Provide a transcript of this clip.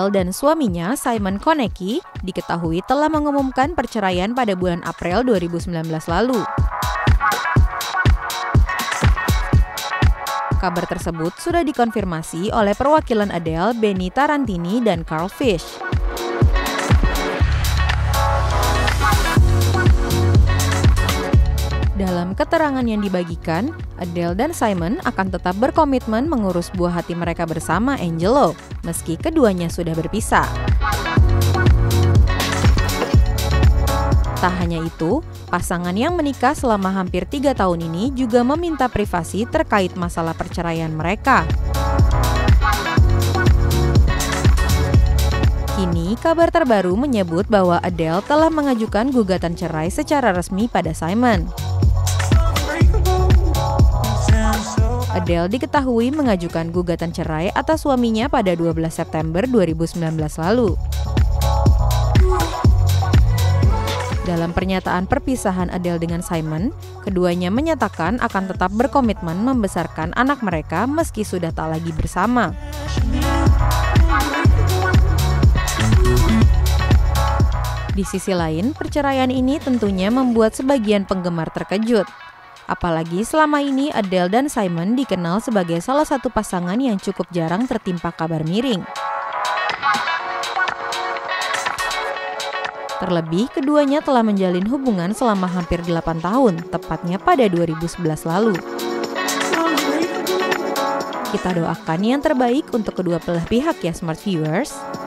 Adele dan suaminya Simon Konecki diketahui telah mengumumkan perceraian pada bulan April 2019 lalu. Kabar tersebut sudah dikonfirmasi oleh perwakilan Adele, Benny Tarantini, dan Carl Fish. Dalam keterangan yang dibagikan, Adele dan Simon akan tetap berkomitmen mengurus buah hati mereka bersama Angelo, meski keduanya sudah berpisah. Tak hanya itu, pasangan yang menikah selama hampir 3 tahun ini juga meminta privasi terkait masalah perceraian mereka. Kini, kabar terbaru menyebut bahwa Adele telah mengajukan gugatan cerai secara resmi pada Simon. Adele diketahui mengajukan gugatan cerai atas suaminya pada 12 September 2019 lalu. Dalam pernyataan perpisahan Adele dengan Simon, keduanya menyatakan akan tetap berkomitmen membesarkan anak mereka meski sudah tak lagi bersama. Di sisi lain, perceraian ini tentunya membuat sebagian penggemar terkejut. Apalagi selama ini Adele dan Simon dikenal sebagai salah satu pasangan yang cukup jarang tertimpa kabar miring. Terlebih, keduanya telah menjalin hubungan selama hampir 8 tahun, tepatnya pada 2011 lalu. Kita doakan yang terbaik untuk kedua belah pihak ya Smart Viewers.